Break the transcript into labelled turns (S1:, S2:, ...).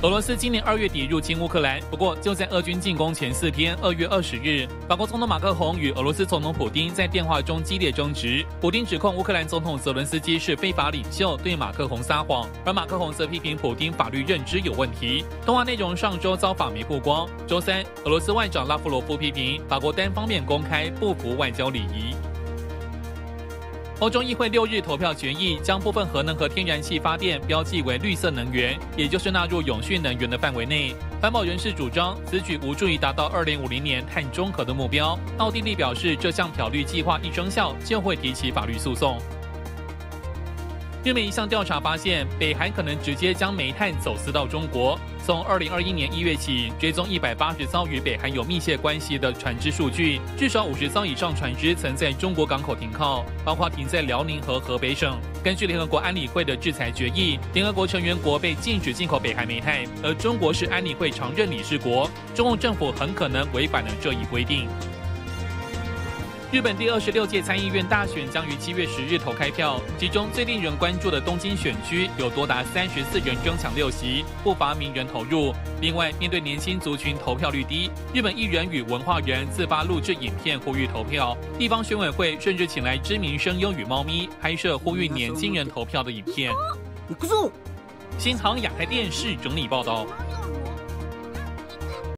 S1: 俄罗斯今年2月底入侵乌克兰，不过就在俄军进攻前4天，2月20日，法国总统马克宏与俄罗斯总统普丁在电话中激烈争执。普丁指控乌克兰总统泽伦斯基是非法领袖，对马克宏撒谎，而马克宏则批评普丁法律认知有问题。通话内容上周遭法媒曝光。周三，俄罗斯外长拉夫罗夫批评法国单方面公开，不符外交礼仪。欧洲议会6日投票决议，将部分核能和天然气发电标记为绿色能源，也就是纳入永续能源的范围内。环保人士主张此举无助于达到2050年碳中和的目标。奥地利表示，这项漂绿计划一生效就会提起法律诉讼。日美一项调查发现，北韩可能直接将煤炭走私到中国。从2021年1月起，追踪180艘与北韩有密切关系的船只数据，至少50艘以上船只曾在中国港口停靠，包括停在辽宁和河北省。根据联合国安理会的制裁决议，联合国成员国被禁止进口北韩煤炭，而中国是安理会常任理事国，中共政府很可能违反了这一规定。日本第26届参议院大选将于7月10日投开票，其中最令人关注的东京选区有多达34人争抢6席，不乏名人投入。另外，面对年轻族群投票率低，日本艺人与文化人自发录制影片呼吁投票，地方选委会甚至请来知名声优与猫咪拍摄呼吁年轻人投票的影片。新唐亚太电视整理报道。